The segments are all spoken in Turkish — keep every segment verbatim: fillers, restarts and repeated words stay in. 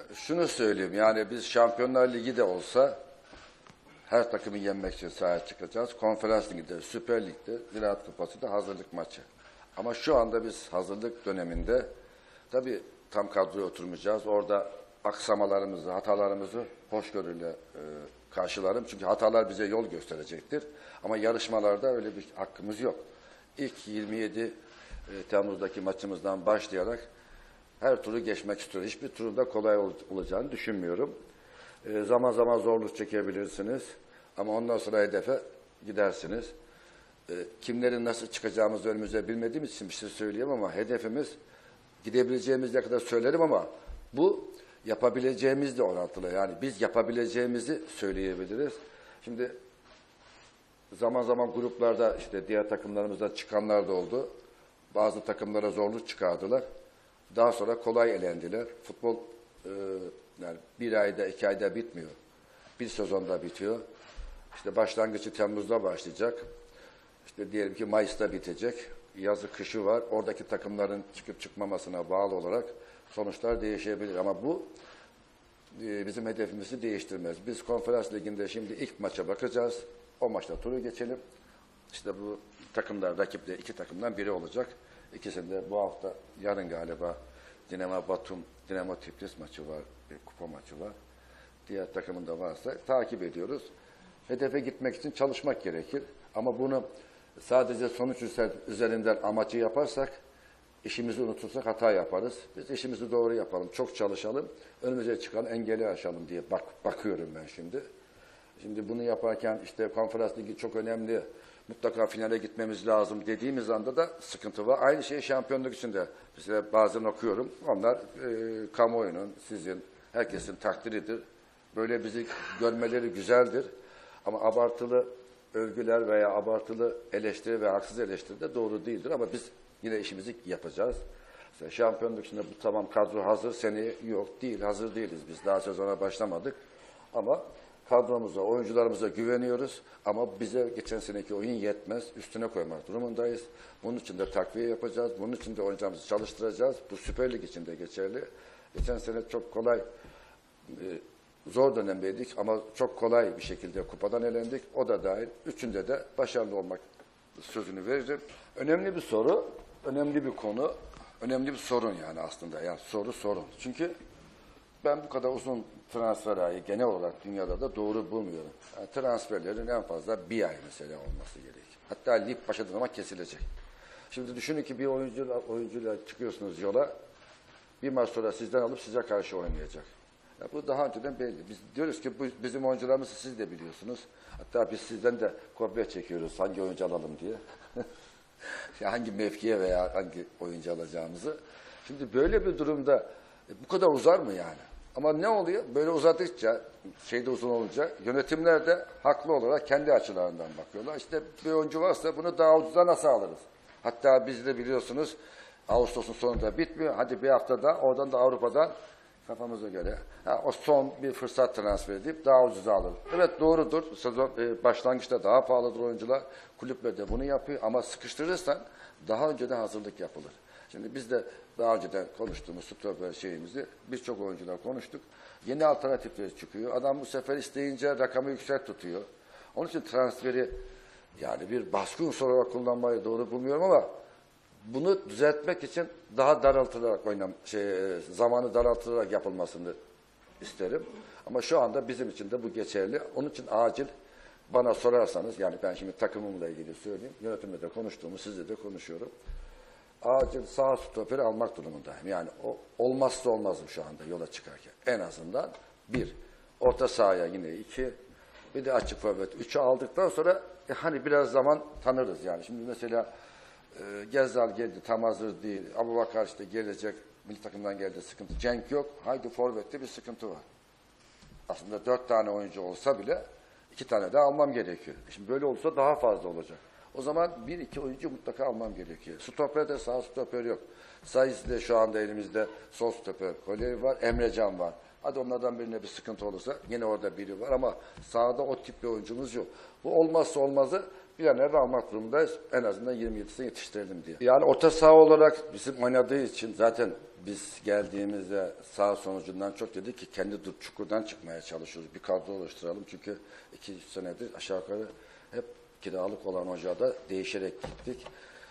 şunu söyleyeyim, yani biz Şampiyonlar Ligi de olsa her takımı yenmek için sahaya çıkacağız. Konferans Ligi'de, Süper Lig'de, Ziraat Kupası da hazırlık maçı. Ama şu anda biz hazırlık döneminde tabii tam kadroya oturmayacağız. Orada aksamalarımızı, hatalarımızı hoşgörüyle e, karşılarım. Çünkü hatalar bize yol gösterecektir. Ama yarışmalarda öyle bir hakkımız yok. İlk yirmi yedi Temmuz'daki maçımızdan başlayarak her turu geçmek istiyoruz. Hiçbir turun da kolay ol olacağını düşünmüyorum. E, zaman zaman zorluk çekebilirsiniz. Ama ondan sonra hedefe gidersiniz. E, kimlerin nasıl çıkacağımızı önümüze bilmediğimiz için bir şey söyleyeyim ama hedefimiz gidebileceğimiz ne kadar söylerim ama bu yapabileceğimizle orantılı. Yani biz yapabileceğimizi söyleyebiliriz. Şimdi zaman zaman gruplarda işte diğer takımlarımızda çıkanlar da oldu. Bazı takımlara zorluk çıkardılar. Daha sonra kolay elendiler. Futbol e, yani bir ayda, iki ayda bitmiyor. Bir sezonda bitiyor. İşte başlangıcı Temmuz'da başlayacak. İşte diyelim ki Mayıs'ta bitecek. Yazı, kışı var. Oradaki takımların çıkıp çıkmamasına bağlı olarak sonuçlar değişebilir. Ama bu e, bizim hedefimizi değiştirmez. Biz Konferans Ligi'nde şimdi ilk maça bakacağız. O maçta turu geçelim. İşte bu takımlar, rakipte iki takımdan biri olacak. İkisinde bu hafta, yarın galiba Dinamo Batum, Dinamo Tiflis maçı var, bir kupa maçı var. Diğer takımın da varsa takip ediyoruz. Hedefe gitmek için çalışmak gerekir. Ama bunu sadece sonuç üzerinden amacı yaparsak, işimizi unutursak hata yaparız. Biz işimizi doğru yapalım, çok çalışalım, önümüze çıkan engeli aşalım diye bak bakıyorum ben şimdi. Şimdi bunu yaparken işte Konferans Ligi çok önemli, mutlaka finale gitmemiz lazım dediğimiz anda da sıkıntı var. Aynı şey şampiyonluk için de. Mesela bazen okuyorum, onlar e, kamuoyunun, sizin, herkesin takdiridir. Böyle bizi görmeleri güzeldir. Ama abartılı övgüler veya abartılı eleştiri ve haksız eleştiri de doğru değildir. Ama biz yine işimizi yapacağız. Mesela şampiyonluk için de bu tamam kadro hazır, seneye yok değil, hazır değiliz biz. Daha sezona başlamadık. Ama kadromuza, oyuncularımıza güveniyoruz ama bize geçen seneki oyun yetmez. Üstüne koymak durumundayız. Bunun için de takviye yapacağız. Bunun için de oyuncularımızı çalıştıracağız. Bu Süper Lig için de geçerli. Geçen sene çok kolay, e, zor dönemdeydik ama çok kolay bir şekilde kupadan elendik. O da dahil. Üçünde de başarılı olmak sözünü veririm. Önemli bir soru, önemli bir konu, önemli bir sorun yani aslında. Yani soru sorun. Çünkü ben bu kadar uzun transfer ayı genel olarak dünyada da doğru bulmuyorum. Yani transferlerin en fazla bir ay mesela olması gerekir. Hatta lig başladığı zaman kesilecek. Şimdi düşünün ki bir oyuncuyla, oyuncuyla çıkıyorsunuz yola, bir maç sonra sizden alıp size karşı oynayacak. Ya bu daha önceden belli. Biz diyoruz ki bu, bizim oyuncularımızı siz de biliyorsunuz. Hatta biz sizden de kopya çekiyoruz hangi oyuncu alalım diye. Hangi mevkiye veya hangi oyuncu alacağımızı. Şimdi böyle bir durumda e, bu kadar uzar mı yani? Ama ne oluyor? Böyle uzadıkça, şeyde uzun olunca yönetimler de haklı olarak kendi açılarından bakıyorlar. İşte bir oyuncu varsa bunu daha ucuza nasıl alırız? Hatta biz de biliyorsunuz Ağustos'un sonunda bitmiyor. Hadi bir haftada oradan da Avrupa'dan kafamıza göre ha, o son bir fırsat transfer edip daha ucuza alır. Evet doğrudur. Sezon e, başlangıçta daha pahalıdır oyuncular. Kulüpler de bunu yapıyor ama sıkıştırırsan daha önceden hazırlık yapılır. Şimdi biz de daha önceden konuştuğumuz stoper şeyimizi birçok oyuncular konuştuk. Yeni alternatifler çıkıyor. Adam bu sefer isteyince rakamı yüksek tutuyor. Onun için transferi yani bir baskı unsuru olarak kullanmayı doğru bulmuyorum ama bunu düzeltmek için daha daraltılarak oynam, şey, zamanı daraltılarak yapılmasını isterim. Ama şu anda bizim için de bu geçerli. Onun için acil bana sorarsanız, yani ben şimdi takımımla ilgili söyleyeyim, yönetimle de konuştuğumu sizle de konuşuyorum. Acil sağ stoperi almak durumundayım. Yani o olmazsa olmazım şu anda yola çıkarken. En azından bir. Orta sahaya yine iki. Bir de açık forvet. Üçü aldıktan sonra e, hani biraz zaman tanırız yani. Şimdi mesela e, Gezzal geldi tam hazır değil. Abubakar işte gelecek. Milli takımdan geldi sıkıntı. Cenk yok. Haydi forvette bir sıkıntı var. Aslında dört tane oyuncu olsa bile iki tane daha almam gerekiyor. Şimdi böyle olursa daha fazla olacak. O zaman bir iki oyuncu mutlaka almam gerekiyor. Stoperde sağ stoper yok. Sayısıyla şu anda elimizde sol stoper Kolev var, Emrecan var. Hadi onlardan birine bir sıkıntı olursa yine orada biri var ama sağda o tip bir oyuncumuz yok. Bu olmazsa olmazı bir an evvel almak durumundayız. En azından yirmi yedisine yetiştirelim diye. Yani orta saha olarak bizim oynadığı için zaten biz geldiğimizde saha sonucundan çok dedik ki kendi çukurdan çıkmaya çalışıyoruz. Bir kadro oluşturalım. Çünkü iki üç senedir aşağı yukarı hep kiralık olan hocada değişerek gittik.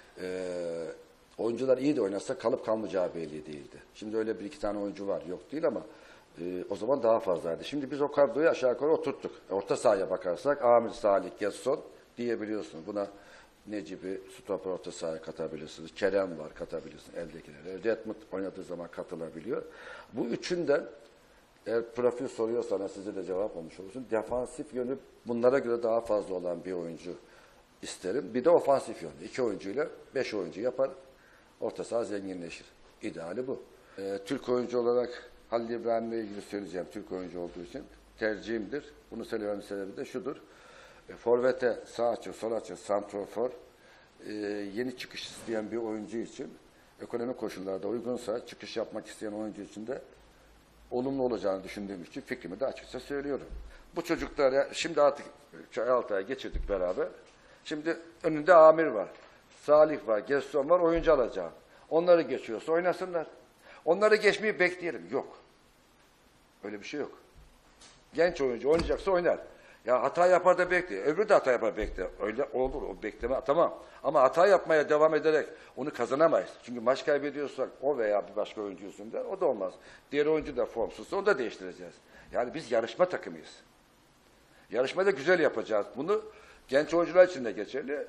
Ee, oyuncular iyi de oynasa kalıp kalmayacağı belli değildi. Şimdi öyle bir iki tane oyuncu var. Yok değil ama e, o zaman daha fazlaydı. Şimdi biz o kadroyu aşağı yukarı oturttuk. Orta sahaya bakarsak Amir, Salih, Gesson diyebiliyorsun. Buna Necip'i stoper orta sahaya katabilirsiniz. Kerem var, katabilirsiniz eldekilere. Redmond oynadığı zaman katılabiliyor. Bu üçünden eğer profil soruyorsanız size de cevap olmuş olursun. Defansif yönü bunlara göre daha fazla olan bir oyuncu isterim. Bir de ofansif yönü. İki oyuncuyla beş oyuncu yapar. Orta saha zenginleşir. İdeali bu. Ee, Türk oyuncu olarak Halil İbrahim'le ilgili söyleyeceğim. Türk oyuncu olduğu için tercihimdir. Bunu söylememin sebebi de şudur. E, forvete sağ açı, sol açı, santrofor e, yeni çıkış isteyen bir oyuncu için ekonomik koşullarda uygunsa çıkış yapmak isteyen oyuncu için de olumlu olacağını düşündüğüm için fikrimi de açıkça söylüyorum. Bu çocuklar şimdi artık altı ay geçirdik beraber. Şimdi önünde Amir var, Salih var, Gesson var, oyuncu alacağım. Onları geçiyorsa oynasınlar. Onları geçmeyi bekleyelim. Yok. Öyle bir şey yok. Genç oyuncu oynayacaksa oynar. Ya hata yapar da bekle. Öbürü de hata yapar bekle. Öyle olur. O bekleme tamam. Ama hata yapmaya devam ederek onu kazanamayız. Çünkü maç kaybediyorsak o veya bir başka oyuncu yüzünden o da olmaz. Diğer oyuncu da formsuzsa onu da değiştireceğiz. Yani biz yarışma takımıyız. Yarışmada güzel yapacağız. Bunu genç oyuncular için de geçerli.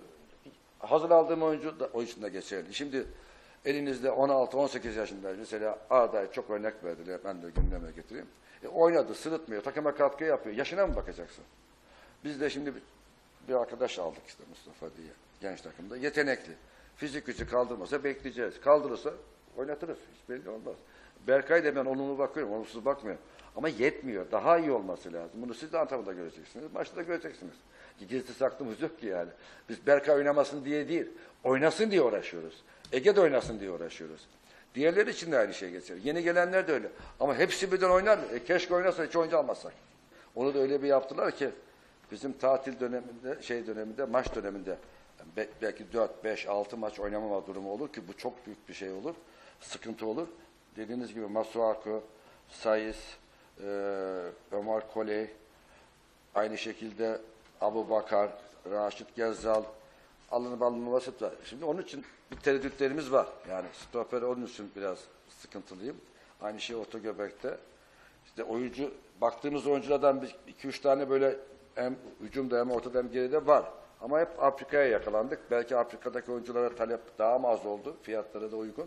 Hazır aldığım oyuncu da o için de geçerli. Şimdi elinizde on altı on sekiz yaşında mesela Arda'ya çok örnek verdiler. Ben de gündeme getireyim. E, oynadı, sırıtmıyor, takıma katkı yapıyor. Yaşına mı bakacaksın? Biz de şimdi bir, bir arkadaş aldık işte Mustafa diye. Genç takımda. Yetenekli. Fizik gücü kaldırmasa bekleyeceğiz. Kaldırırsa oynatırız. Hiç belli olmaz. Berkay da ben olumlu bakıyorum. Olumsuz bakmıyorum. Ama yetmiyor. Daha iyi olması lazım. Bunu siz de Antalya'da göreceksiniz. Maçta da göreceksiniz. Gizli saklımız yok ki yani. Biz Berkay oynamasın diye değil. Oynasın diye uğraşıyoruz. Ege de oynasın diye uğraşıyoruz. Diğerleri için de aynı şey geçer. Yeni gelenler de öyle. Ama hepsi birden oynar mı? E, keşke oynasa hiç oyuncu almazsak. Onu da öyle bir yaptılar ki bizim tatil döneminde, şey döneminde, maç döneminde be, belki dört, beş, altı maç oynamama durumu olur ki bu çok büyük bir şey olur. Sıkıntı olur. Dediğiniz gibi Masuaku, Saiz, e, Ömer Koley, aynı şekilde Abu Bakar, Raşit Gezzal, alınıp alınması var. Şimdi onun için bir tereddütlerimiz var. Yani stoper onun için biraz sıkıntılıyım. Aynı şey orta göbekte. İşte oyuncu, baktığımız oyunculardan iki üç tane böyle hem hücumda hem ortada hem geride var. Ama hep Afrika'ya yakalandık. Belki Afrika'daki oyunculara talep daha mı az oldu? Fiyatları da uygun.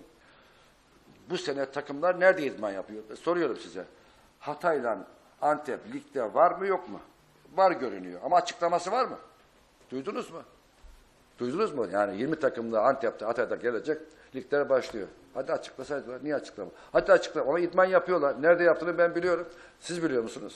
Bu sene takımlar nerede idman yapıyor? Soruyorum size. Hatay'la Antep ligde var mı yok mu? Var görünüyor. Ama açıklaması var mı? Duydunuz mu? Duydunuz mu? Yani yirmi takımlı Antep'te, Hatay'da gelecek, ligler başlıyor. Hadi açıklasaydılar. Niye açıklama? Hadi açıklama. Ama idman yapıyorlar. Nerede yaptığını ben biliyorum. Siz biliyor musunuz?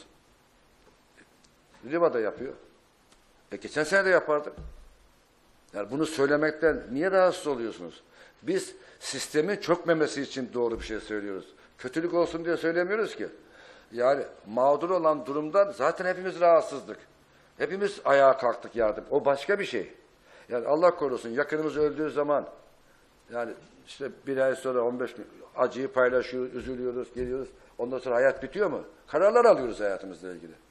Riva'da yapıyor. E geçen sene de yapardı. Yani bunu söylemekten niye rahatsız oluyorsunuz? Biz sistemin çökmemesi için doğru bir şey söylüyoruz. Kötülük olsun diye söylemiyoruz ki. Yani mağdur olan durumdan zaten hepimiz rahatsızdık. Hepimiz ayağa kalktık yardım. O başka bir şey. Yani Allah korusun yakınımız öldüğü zaman yani işte bir ay sonra on beş gün acıyı paylaşıyoruz, üzülüyoruz, geliyoruz. Ondan sonra hayat bitiyor mu? Kararlar alıyoruz hayatımızla ilgili.